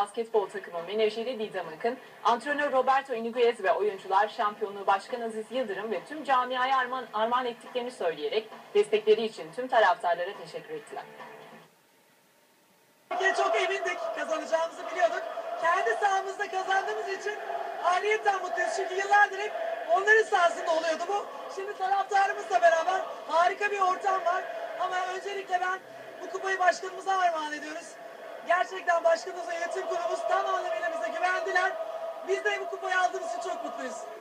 basketbol takımı menajeri Didem Akın, antrenör Roberto Iniguez ve oyuncular şampiyonluğu Başkan Aziz Yıldırım ve tüm camiaya armağan ettiklerini söyleyerek destekleri için tüm taraftarlara teşekkür ettiler. Çok emindik, kazanacağımızı biliyorduk. Kendi sahamızda kazandığımız için ayrıyetten mutluyuz. Çünkü yıllardır hep onların sahasında oluyordu bu. Şimdi taraftarımızla beraber harika bir ortam var. Ama öncelikle ben bu kupayı başkanımıza armağan ediyoruz. Gerçekten başkanımız ve yönetim kurulumuz tam anlamıyla bize güvendiler. Biz de bu kupayı aldığımız için çok mutluyuz.